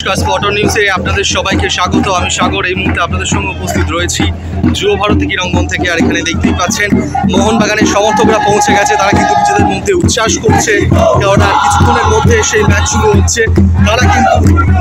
নমস্কার, স্পটন নিউজে আপনাদের সবাইকে স্বাগত। আমি সাগর এই মুহূর্তে আপনাদের সঙ্গে উপস্থিত রয়েছি যুব ভারতী ক্রীড়াঙ্গন থেকে। আর এখানে দেখতেই পাচ্ছেন মোহনবাগানের সমর্থকরা পৌঁছে গেছে। তারা কিন্তু নিজেদের মধ্যে উচ্ছ্বাস করছে, কারণ আর কিছুক্ষণের মধ্যে সেই ম্যাচ শুরু হচ্ছে। তারা কিন্তু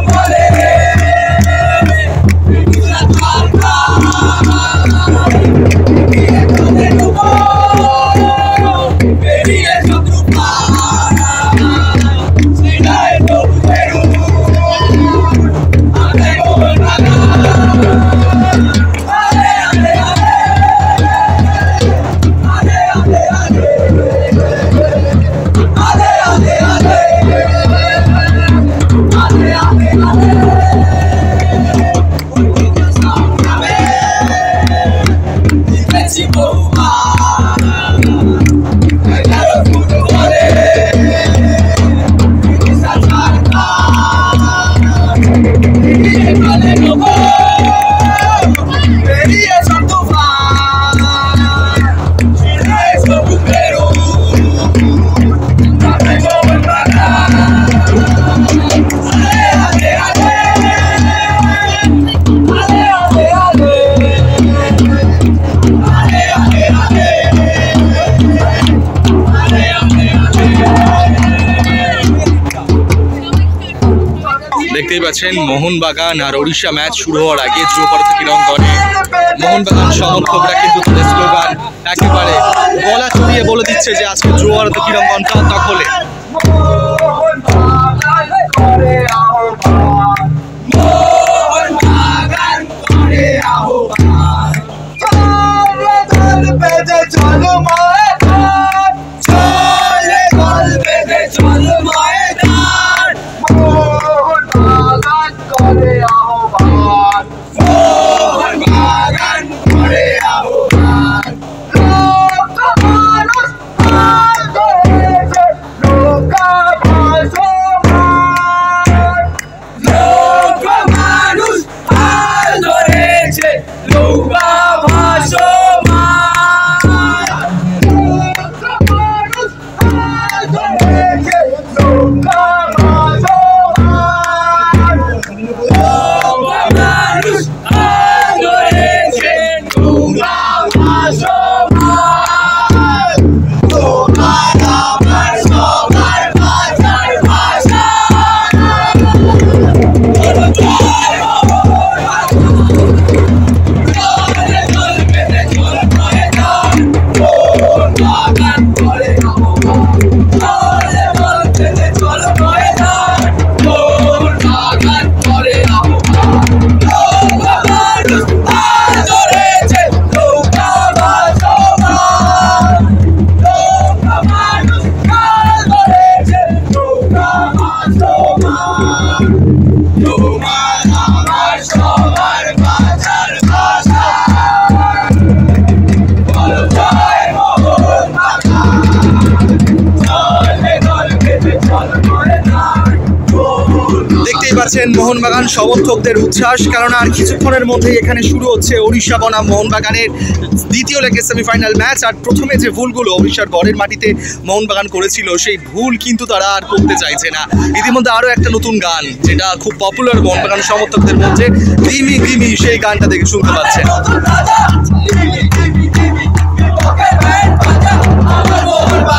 দেখতেই পাচ্ছেন মোহনবাগান আর ওড়িশা ম্যাচ শুরু হওয়ার আগে যুব ভারতী ক্রীড়াঙ্গনে মোহনবাগান সমর্থকরা কিন্তু তাদের স্লোগান একেবারে গলা চড়িয়ে বলে দিচ্ছে যে আজকে যুব ভারতী ক্রীড়াঙ্গনটা দখলে। মোহনবাগান সমর্থকদের উচ্ছ্বাস, কারণ আর কিছুক্ষণের মধ্যেই এখানে শুরু হচ্ছে ওড়িশা বনাম মোহনবাগানের দ্বিতীয় লেগের সেমিফাইনাল ম্যাচ। আর প্রথমে যে ভুলগুলো ওড়িশার ঘরের মাটিতে মোহনবাগান করেছিল সেই ভুল কিন্তু তারা আর করতে চাইছে না। ইতিমধ্যে আরও একটা নতুন গান যেটা খুব পপুলার মোহনবাগান সমর্থকদের মধ্যে, গিমি গিমি, সেই গানটা দেখে শুনতে পাচ্ছেন।